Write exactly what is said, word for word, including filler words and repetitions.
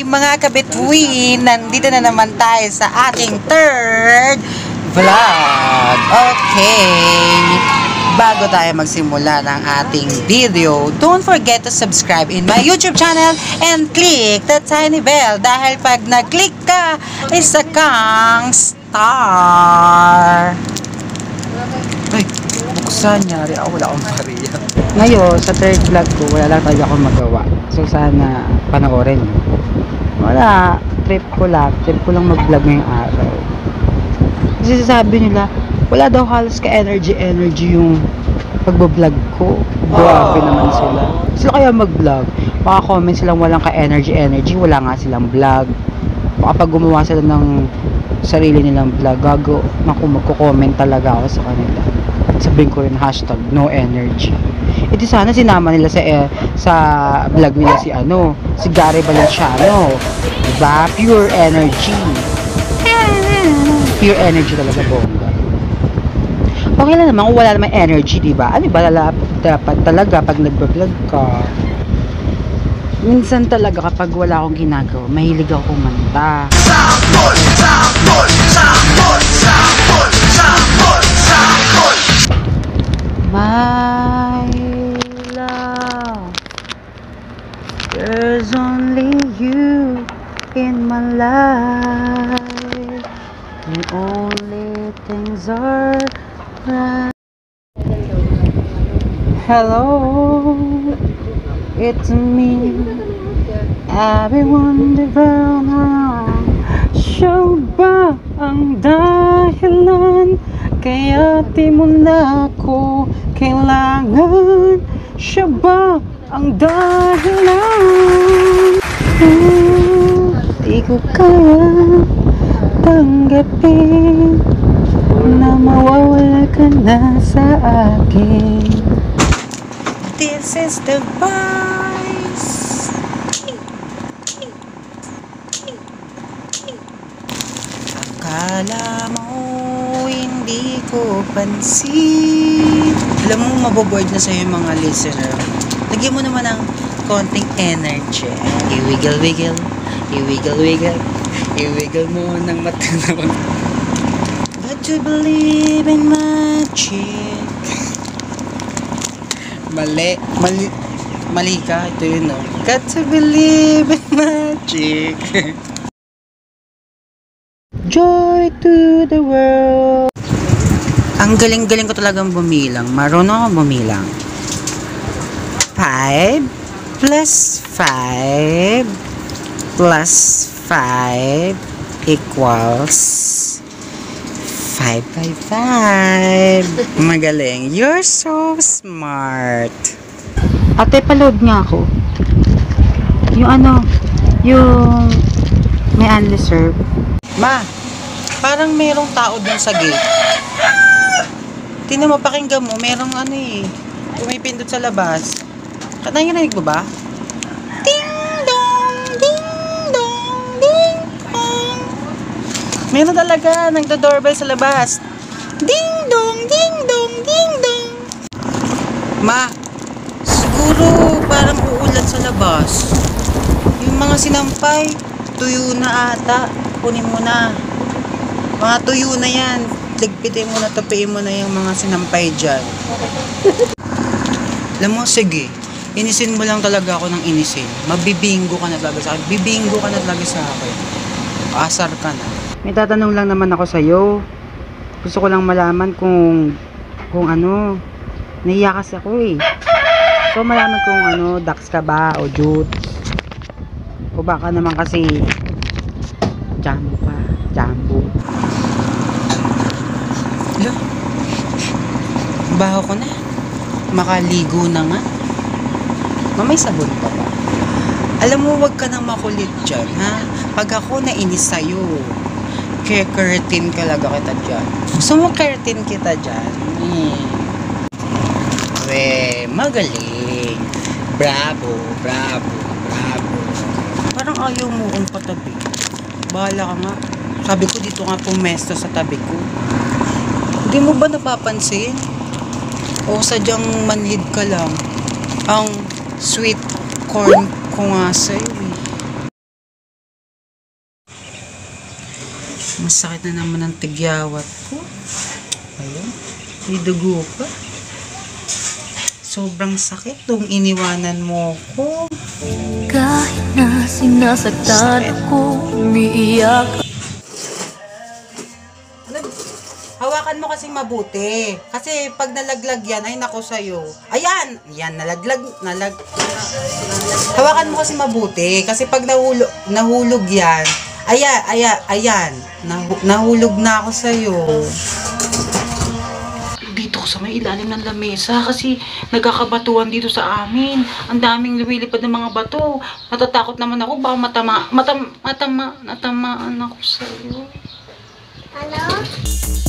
mga kabituin, nandito na naman tayo sa ating third vlog. Okay, bago tayo magsimula ng ating video, don't forget to subscribe in my YouTube channel and click the tiny bell dahil pag nag-click ka, isa kang star. Ay, buksan niya. Ah, wala akong Maria. Ngayon, sa third vlog ko, wala lang tayo akong magawa. So, sana panoorin. Wala. Trip ko lang. Trip ko lang mag-vlog ngayong araw. Kasi sabi nila, wala daw halos ka-energy-energy yung pagbablog ko. Grabe naman sila. Sila kaya mag-vlog. Baka comment silang walang ka-energy-energy. Wala nga silang vlog. Baka pag gumawa sila ng sarili nilang vlog, gago, naku, magko-comment talaga ako sa kanila. Sabihin ko rin, hashtag, no energy. E di sana sinama nila sa, eh, sa vlog nila si ano, si Gary Valenciano. Diba? Pure energy. Pure energy talaga, bongga. Okay lang naman kung wala naman energy, diba? Ano ba dapat talaga pag nagbablog ka? Minsan talaga kapag wala akong ginagawa, mahilig ako kumanta. Sample! Sample! Sample! Sample! Sample! Sample! My love, there's only you in my life. The only things are right. Hello, it's me. Everyone around around. Siya ba ang dahilan? Kaya di mo na ako kailangan. Siya ba ang dahilan? Hmm, di ko kaya tanggapin na mawawala ka na sa akin. This is the voice. Akala mo hindi ko pansin. Alam mo, maboboard na sa'yo yung mga listener. Lagyan mo naman ng konting energy. I-wiggle-wiggle, i-wiggle-wiggle, i-wiggle mo ng mata naman. Got to believe in magic. Mali, mali, mali ka. Ito yun, no? Got to believe in magic. Joy to the world. Ang galing-galing ko talagang bumilang. Marunong ako bumilang. five plus five plus five equals five by five. Magaling. You're so smart. Ate, paload nga ako. Yung ano, yung may unreserved. Ma, parang merong tao dun sa gate. Tingnan mo, pakinggan mo, merong ano eh, pumipindot sa labas. Narinig mo ba? Ding dong, ding dong, ding dong. Meron talaga, nagdo-doorbell sa labas. Ding dong, ding dong, ding dong. Ma, siguro parang uulan sa labas. Yung mga sinampay, tuyo na ata. Kunin mo na. Mga tuyo na yan. Ligpitin mo na, tapiin mo na yung mga sinampay dyan. Alam mo, sige. Inisin mo lang talaga ako ng inisin. Mabibingo ka na talaga sa akin. Bibingo ka na talaga sa akin. Asar ka na. May tatanong lang naman ako sa'yo. Gusto ko lang malaman kung kung ano. Nahiya kasi ako eh. So malaman kung ano, dax ka ba o jute. O baka naman kasi jumbo ka. Jumbo. Lo, baho ko na. Makaligo na nga. Mamay sabon pa ba? Alam mo, wag ka nang makulit dyan, ha? Pag ako nainis sa'yo, kaya-curtain ka laga kita dyan. Gusto mo curtain kita dyan? Hmm. We, magaling. Bravo, bravo, bravo. Parang ayaw mo kong patabi. Bahala ka nga. Sabi ko, dito nga pumesto sa tabi ko. Hindi mo ba napapansin? O sadyang manhid ka lang? Ang sweet corn ko nga sa'yo. Masakit na naman ang tigyawat ko. Ayun. May dugo pa. Sobrang sakit nung iniwanan mo ko. Kahit na sinasaktan ako, umiiyak. Hawakan mo kasing mabuti. Kasi pag nalaglag yan, ay nako sa'yo. Ayan! Yan, nalaglag, nalag... Hawakan mo kasi mabuti. Kasi pag nahulog, nahulog yan, ayan, ayan, ayan. Nahu, nahulog na ako sa'yo. Dito ko sa may ilalim ng lamesa kasi nagkakabatuan dito sa amin. Ang daming lumilipad ng mga bato. Natatakot naman ako. Baka matama, matam, matama, natamaan ako sa'yo. Hello?